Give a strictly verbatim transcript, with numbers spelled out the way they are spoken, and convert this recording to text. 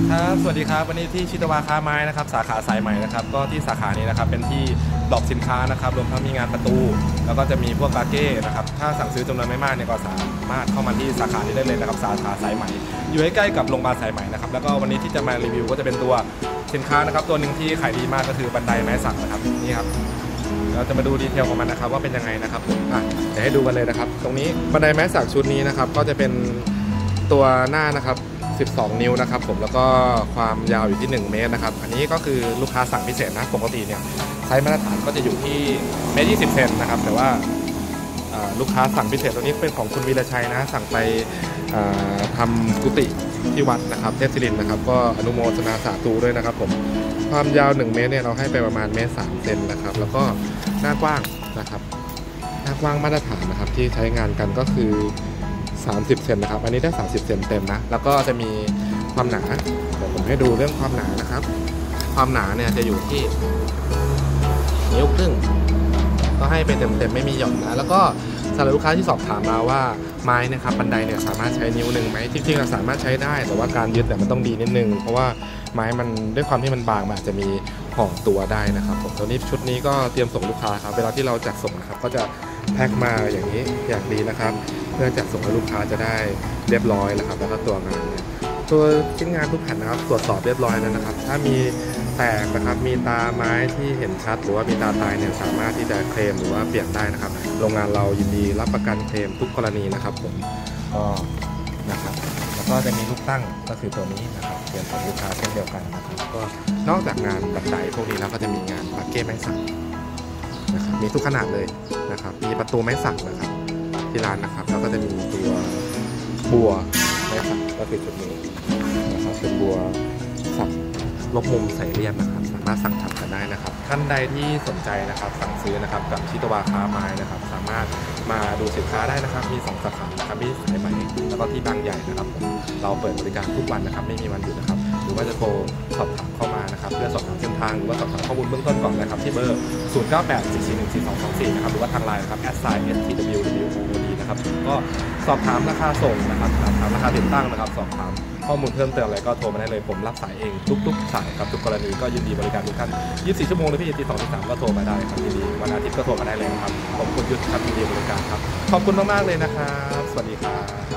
ครับสวัสดีครับวันนี้ที่ชิตวาค้าไม้นะครับสาขาสายใหม่นะครับก็ที่สาขานี้นะครับเป็นที่ดรอปสินค้านะครับรวมทั้งมีงานประตูแล้วก็จะมีพวกบาเก้นะครับถ้าสั่งซื้อจำนวนไม่มากเนี่ยก็สามารถเข้ามาที่สาขานี้ได้เลยนะครับสาขาสายใหม่อยู่ใกล้ๆกับโรงพยาบาลสายใหม่นะครับแล้วก็วันนี้ที่จะมารีวิวก็จะเป็นตัวสินค้านะครับตัวหนึ่งที่ขายดีมากก็คือบันไดไม้สักนะครับนี่ครับเราจะมาดูดีเทลของมันนะครับว่าเป็นยังไงนะครับอ่ะเดี๋ยวให้ดูกันเลยนะครับตรงนี้บันไดไม้สักชุดนี้นะครับก็จะเป็นตัวหน้านะครับสิบสองนิ้วนะครับผมแล้วก็ความยาวอยู่ที่หนึ่งเมตรนะครับอันนี้ก็คือลูกค้าสั่งพิเศษนะปกติเนี่ยไซส์มาตรฐานก็จะอยู่ที่เมตรยี่สิบเซนนะครับแต่ว่าลูกค้าสั่งพิเศษตัวนี้เป็นของคุณวีรชัยนะสั่งไปทำกุฏิที่วัดนะครับเทพศิรินทร์นะครับก็อนุโมทนาสาธุด้วยนะครับผมความยาวหนึ่งเมตรเนี่ยเราให้ไปประมาณเมตรสามเซนนะครับแล้วก็หน้ากว้างนะครับหน้ากว้างมาตรฐานนะครับที่ใช้งานกันก็คือสามสิบเซนนะครับอันนี้ได้สามสิบเซนเต็มนะแล้วก็จะมีความหนาเดี๋ยวผมให้ดูเรื่องความหนานะครับความหนาเนี่ยจะอยู่ที่นิ้วครึ่งก็ให้ไปเต็มๆไม่มีหย่อนนะแล้วก็สำหรับลูกค้าที่สอบถามมาว่าไม้นะครับบันไดเนี่ยสามารถใช้นิ้วหนึ่งไหมจริงๆเราสามารถใช้ได้แต่ว่าการยึดเนี่ยมันต้องดีนิดนึงเพราะว่าไม้มันด้วยความที่มันบางมันอาจจะมีห่อตัวได้นะครับผมตัวนี้ชุดนี้ก็เตรียมส่งลูกค้าครับเวลาที่เราจัดส่งนะครับก็จะแพ็คมาอย่างนี้อย่างดีนะครับเพื่อจัดส่งให้ลูกค้าจะได้เรียบร้อยนะครับแล้วก็ตัวงานเนี่ยตัวชิ้นงานทุกแผ่นนะครับตรวจสอบเรียบร้อยแล้วนะครับถ้ามีแตกนะครับมีตาไม้ที่เห็นชัดหรือว่ามีตาตายเนี่ยสามารถที่จะเคลมหรือว่าเปลี่ยนได้นะครับโรงงานเรายินดีรับประกันเคลมทุกกรณีนะครับผมก็นะครับแล้วก็จะมีลูกตั้งก็คือตัวนี้นะครับเปลี่ยนของลูกค้าเช่นเดียวกันนะครับก็นอกจากงานบันไดพวกนี้แล้วก็จะมีงานปาเก้ไม้สักนะครับมีทุกขนาดเลยนะครับมีประตูไม้สักนะครับที่ร้านนะครับแล้วก็จะมีตัวบัวไม้สักก็คือจุดนี้นะครับเป็นบัวสักลบมุมใส่เรียบนะครับสามารถสั่งทำกันได้นะครับท่านใดที่สนใจนะครับสั่งซื้อนะครับกับชิตวาค้าไม้นะครับสามารถมาดูสินค้าได้นะครับมีสองสาขาครับที่สายใหม่แล้วก็ที่บางใหญ่นะครับผมเราเปิดบริการทุกวันนะครับไม่มีวันหยุดนะครับหรือว่าจะโทรสอบถามเข้ามานะครับเพื่อสอบถามเส้นทางหรือว่าสอบถามข้อมูลเบื้องต้นก่อนนะครับที่เบอร์ศูนย์ เก้า แปด สี่ สี่ หนึ่ง สี่ สอง สอง สี่นะครับหรือว่าทางไลน์นะครับ แอท ไซน์ เอส ที ดับเบิลยู ดับเบิลยู โอ ดี นะครับก็สอบถามราคาส่งนะครับสอบถามราคาติดตั้งนะครับสอบถามข้อมูลเพิ่มเติมอะไรก็โทรมาได้เลยผมรับสายเองทุกๆสายครับทุกกรณีก็ยินดีบริการทุกท่านยี่สิบสี่ชั่วโมงเลยพี่ตีสองตีสามก็โทรมาได้ครับยินดีวันอาทิตย์ก็โทรมาได้เลยครับผมคุณยุทธครับยินดีบริการครับขอบคุณมากๆเลยนะครับสวัสดีครับ